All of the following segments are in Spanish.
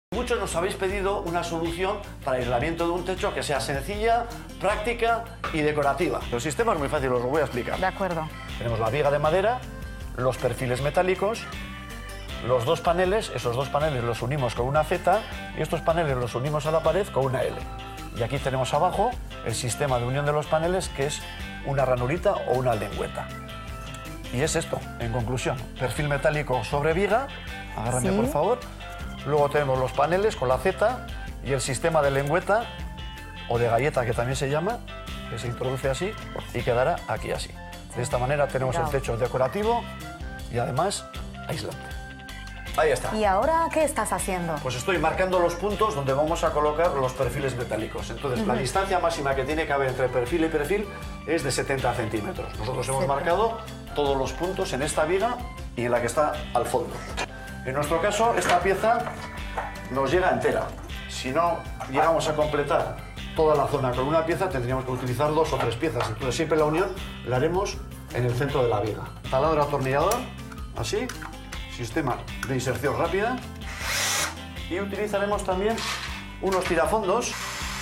Muchos nos habéis pedido una solución para el aislamiento de un techo que sea sencilla, práctica y decorativa. El sistema es muy fácil, os lo voy a explicar. De acuerdo. Tenemos la viga de madera, los perfiles metálicos, los dos paneles, esos dos paneles los unimos con una Z y estos paneles los unimos a la pared con una L. Y aquí tenemos abajo el sistema de unión de los paneles, que es una ranurita o una lengüeta. Y es esto, en conclusión, perfil metálico sobre viga, agárrame por favor. Luego tenemos los paneles con la Z y el sistema de lengüeta o de galleta, que también se llama, que se introduce así y quedará aquí así. De esta manera tenemos el techo decorativo y además aislante. Ahí está. ¿Y ahora qué estás haciendo? Pues estoy marcando los puntos donde vamos a colocar los perfiles metálicos. Entonces, la distancia máxima que tiene que haber entre perfil y perfil es de 70 centímetros. Nosotros hemos marcado todos los puntos en esta viga y en la que está al fondo. En nuestro caso, esta pieza nos llega entera. Si no llegamos a completar toda la zona con una pieza, tendríamos que utilizar 2 o 3 piezas. Entonces, siempre la unión la haremos en el centro de la viga. Taladro atornillador, así. Sistema de inserción rápida. Y utilizaremos también unos tirafondos.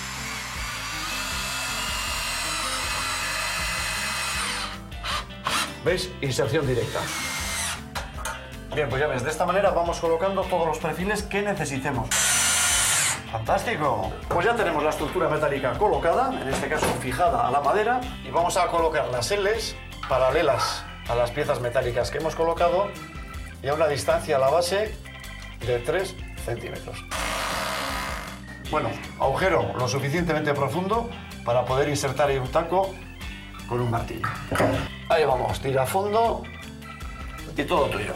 ¿Veis? Inserción directa. Bien, pues ya ves, de esta manera vamos colocando todos los perfiles que necesitemos. ¡Fantástico! Pues ya tenemos la estructura metálica colocada, en este caso fijada a la madera, y vamos a colocar las L's paralelas a las piezas metálicas que hemos colocado y a una distancia a la base de 3 centímetros. Bueno, agujero lo suficientemente profundo para poder insertar ahí un taco con un martillo. Ahí vamos, tira a fondo y todo tuyo.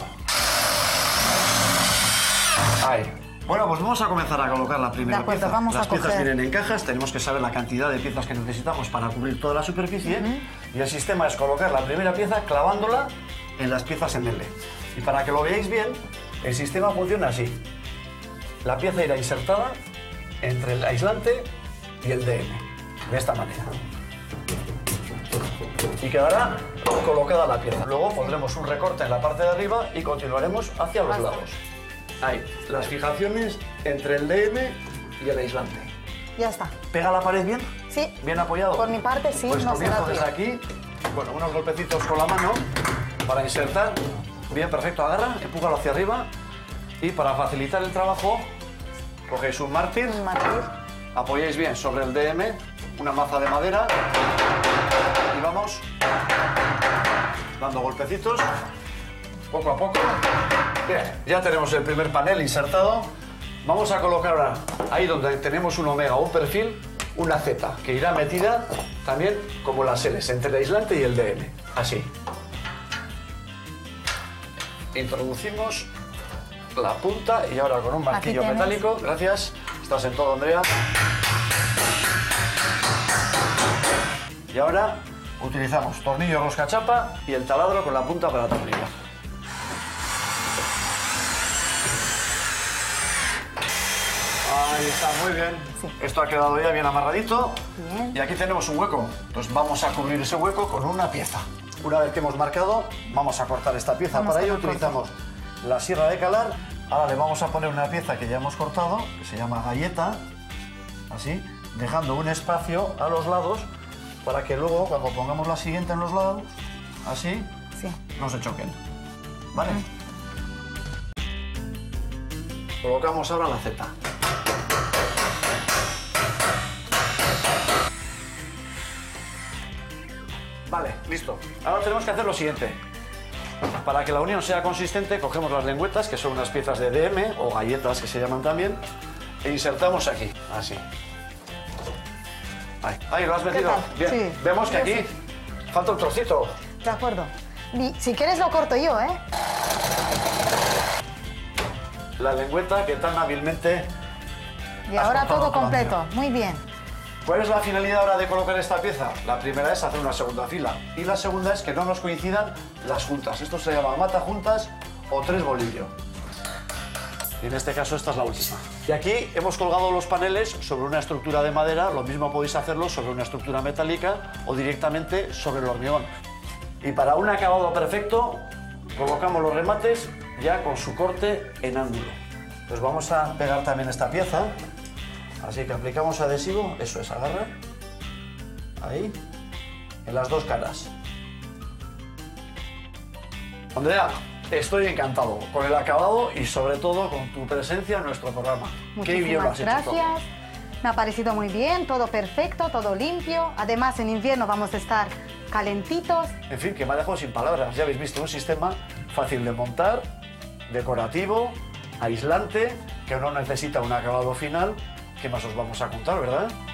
Ahí. Bueno, pues vamos a comenzar a colocar la primera pieza. Las piezas vienen en cajas, tenemos que saber la cantidad de piezas que necesitamos para cubrir toda la superficie. Y el sistema es colocar la primera pieza clavándola en las piezas en L. Y para que lo veáis bien, el sistema funciona así. La pieza irá insertada entre el aislante y el DM, de esta manera. Y quedará colocada la pieza. Luego pondremos un recorte en la parte de arriba y continuaremos hacia los lados. Ahí, las fijaciones entre el DM y el aislante. Ya está. ¿Pega la pared bien? Sí. ¿Bien apoyado? Por mi parte sí, pues no será comienzo desde aquí, bueno, unos golpecitos con la mano para insertar. Bien, perfecto, agarra, empújalo hacia arriba y para facilitar el trabajo cogéis un mártir, apoyáis bien sobre el DM, una maza de madera y vamos dando golpecitos poco a poco. Bien, ya tenemos el primer panel insertado. Vamos a colocar ahora, ahí donde tenemos un omega o un perfil, una Z, que irá metida también como las L's, entre el aislante y el DM, así. Introducimos la punta y ahora con un martillo metálico, gracias, estás en todo, Andrea. Y ahora utilizamos tornillo roscachapa y el taladro con la punta para atornillar. Ahí está, muy bien. Sí. Esto ha quedado ya bien amarradito. Bien. Y aquí tenemos un hueco. Entonces vamos a cubrir ese hueco con una pieza. Una vez que hemos marcado, vamos a cortar esta pieza. Para ello utilizamos la sierra de calar. Ahora le vamos a poner una pieza que ya hemos cortado, que se llama galleta, así, dejando un espacio a los lados para que luego, cuando pongamos la siguiente en los lados, así, no se choquen. ¿Vale? Colocamos ahora la Z. Vale, listo. Ahora tenemos que hacer lo siguiente. Para que la unión sea consistente, cogemos las lengüetas, que son unas piezas de DM o galletas que se llaman también, e insertamos aquí, así. Ahí, ¿lo has metido? Bien. Sí. Vemos que aquí falta un trocito. De acuerdo. Y si quieres lo corto yo, ¿eh? La lengüeta que tan hábilmente... Y ahora todo completo. Muy bien. ¿Cuál es la finalidad ahora de colocar esta pieza? La primera es hacer una segunda fila y la segunda es que no nos coincidan las juntas. Esto se llama mata juntas o 3 bolillo. Y en este caso esta es la última. Y aquí hemos colgado los paneles sobre una estructura de madera, lo mismo podéis hacerlo sobre una estructura metálica o directamente sobre el hormigón. Y para un acabado perfecto colocamos los remates ya con su corte en ángulo. Pues vamos a pegar también esta pieza. Así que aplicamos adhesivo, eso es, agarra. Ahí, en las dos caras. Andrea, estoy encantado con el acabado y sobre todo con tu presencia en nuestro programa. Qué bien lo has hecho todo. Gracias. Me ha parecido muy bien, todo perfecto, todo limpio. Además, en invierno vamos a estar calentitos. En fin, que me ha dejado sin palabras. Ya habéis visto un sistema fácil de montar, decorativo, aislante, que no necesita un acabado final. ¿Qué más os vamos a contar, verdad?